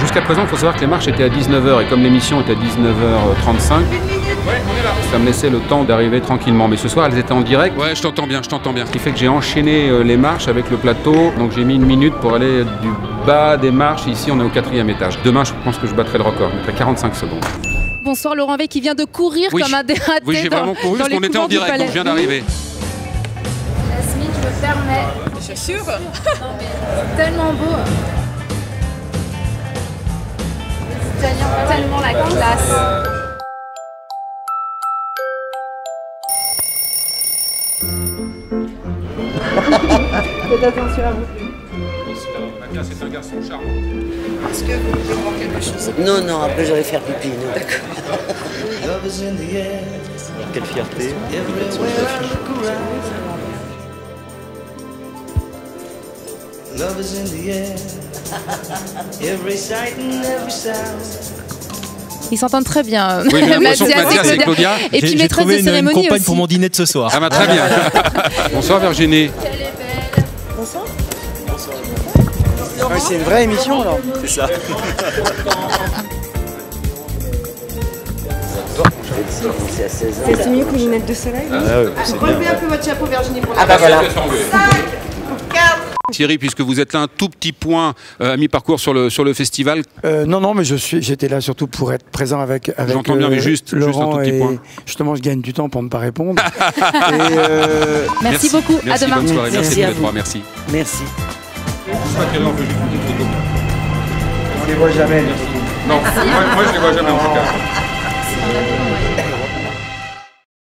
jusqu'à présent, il faut savoir que les marches étaient à 19h et comme l'émission était à 19h35, ça me laissait le temps d'arriver tranquillement. Mais ce soir, elles étaient en direct. Ouais, je t'entends bien, je t'entends bien. Ce qui fait que j'ai enchaîné les marches avec le plateau. Donc j'ai mis 1 minute pour aller du bas des marches. Ici, on est au 4e étage. Demain, je pense que je battrai le record. Je mettrai 45 secondes. Bonsoir Laurent Veil qui vient de courir comme un dératé. Oui, j'ai vraiment couru parce qu'on était en direct, donc je viens d'arriver. Jasmine, je me permets. C'est sûr. C'est tellement beau. C'est tellement la classe. Faites attention à vous. C'est un garçon charmant. Est-ce que vous pouvez voir quelque chose? Non, non, après j'aurais faire pipi. D'accord. Quelle fierté. Ils s'entendent très bien. Oui, j'ai l'impression que Mathias et Claudia. Et puis maîtresse de cérémonie une compagne aussi. pour mon dîner de ce soir. Ah bah très bien. Bonsoir Virginie. Bonsoir. Ouais, c'est une vraie émission alors. C'est ça. C'est à 16h. C'est mieux qu'une lunette de soleil. Relevez un peu votre chapeau Virginie pour la bah voilà. Thierry, puisque vous êtes là un tout petit point à mi-parcours sur le festival. Non, non, mais j'étais là surtout pour être présent avec J'entends bien, mais juste Laurent un tout petit point. Justement, je gagne du temps pour ne pas répondre. Merci beaucoup. Merci, à demain. bonne soirée. Merci Merci tous à les vous. trois. Merci. Merci. On les voit jamais. Non, moi je les vois jamais en tout cas.